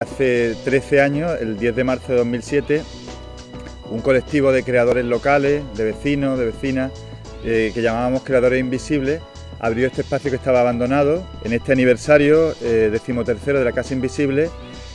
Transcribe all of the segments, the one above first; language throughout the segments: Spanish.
Hace 13 años, el 10 de marzo de 2007, un colectivo de creadores locales, de vecinos, de vecinas, que llamábamos Creadores Invisibles, abrió este espacio que estaba abandonado. En este aniversario 13º de la Casa Invisible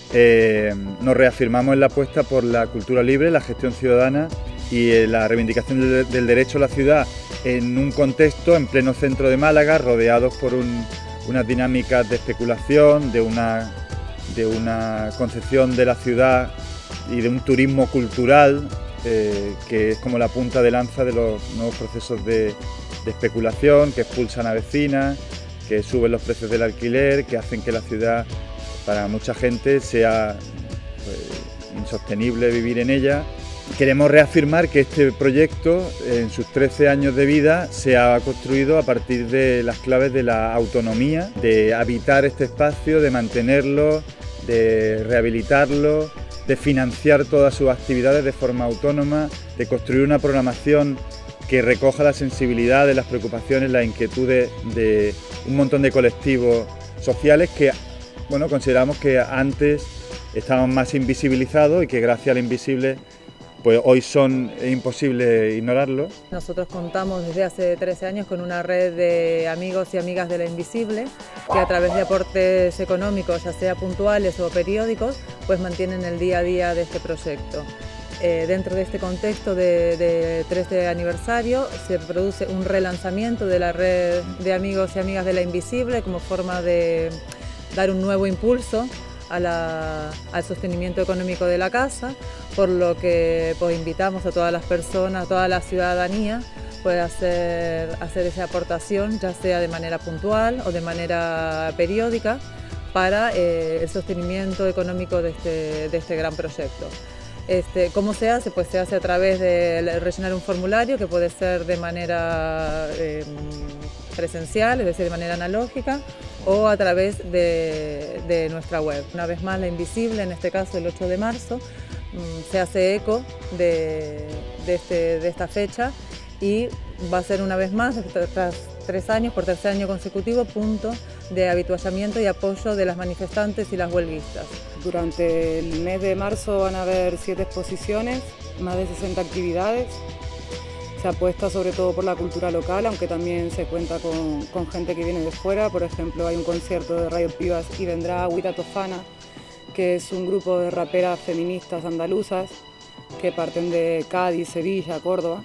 nos reafirmamos en la apuesta por la cultura libre, la gestión ciudadana y la reivindicación del derecho a la ciudad en un contexto en pleno centro de Málaga, rodeados por unas dinámicas de especulación, de una concepción de la ciudad y de un turismo cultural que es como la punta de lanza de los nuevos procesos de especulación que expulsan a vecinas, que suben los precios del alquiler, que hacen que la ciudad para mucha gente sea insostenible vivir en ella. Queremos reafirmar que este proyecto, en sus 13 años de vida, se ha construido a partir de las claves de la autonomía, de habitar este espacio, de mantenerlo, de rehabilitarlo, de financiar todas sus actividades de forma autónoma, de construir una programación que recoja la sensibilidad de las preocupaciones, las inquietudes de un montón de colectivos sociales que, bueno, consideramos que antes estaban más invisibilizados y que gracias al invisible pues hoy es imposible ignorarlo. Nosotros contamos desde hace 13 años con una red de amigos y amigas de la Invisible que a través de aportes económicos, ya sea puntuales o periódicos, pues mantienen el día a día de este proyecto. Dentro de este contexto de 13 aniversario se produce un relanzamiento de la red de amigos y amigas de la Invisible como forma de dar un nuevo impulso al sostenimiento económico de la casa, por lo que pues, invitamos a todas las personas, a toda la ciudadanía pues, a hacer esa aportación, ya sea de manera puntual o de manera periódica, para el sostenimiento económico de este gran proyecto. ¿Cómo se hace? Pues se hace a través de rellenar un formulario que puede ser de manera presencial, es decir, de manera analógica, o a través de nuestra web. Una vez más, la Invisible, en este caso el 8 de marzo, se hace eco de esta fecha y va a ser una vez más, tras 3 años, por tercer año consecutivo, punto de habituallamiento y apoyo de las manifestantes y las huelguistas. Durante el mes de marzo van a haber 7 exposiciones, más de 60 actividades. Se apuesta sobre todo por la cultura local, aunque también se cuenta con gente que viene de fuera. Por ejemplo, hay un concierto de Radio Pibas y vendrá Agüita Tofana, que es un grupo de raperas feministas andaluzas que parten de Cádiz, Sevilla, Córdoba.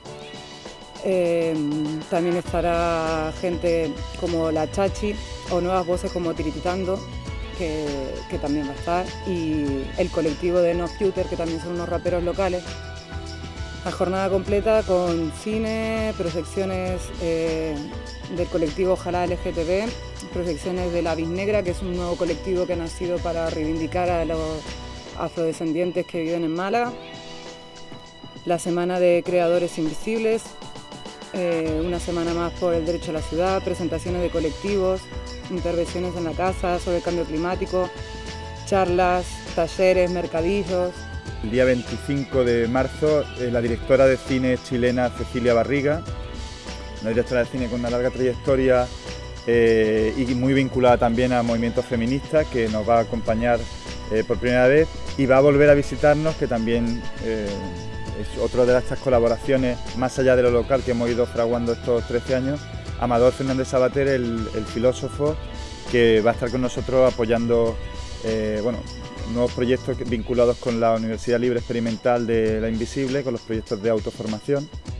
También estará gente como La Chachi o nuevas voces como Tirititando, que también va a estar, y el colectivo de No Future, que también son unos raperos locales. La jornada completa con cine, proyecciones del colectivo Ojalá LGTB, proyecciones de La Bisnegra, que es un nuevo colectivo que ha nacido para reivindicar a los afrodescendientes que viven en Málaga. La semana de Creadores Invisibles, una semana más por el derecho a la ciudad, presentaciones de colectivos, intervenciones en la casa sobre el cambio climático, charlas, talleres, mercadillos. El día 25 de marzo, la directora de cine chilena Cecilia Barriga, una directora de cine con una larga trayectoria y muy vinculada también a movimientos feministas, que nos va a acompañar por primera vez y va a volver a visitarnos, que también es otra de estas colaboraciones, más allá de lo local, que hemos ido fraguando estos 13 años. Amador Fernández Sabater, el filósofo, que va a estar con nosotros apoyando nuevos proyectos vinculados con la Universidad Libre Experimental de la Invisible, con los proyectos de autoformación.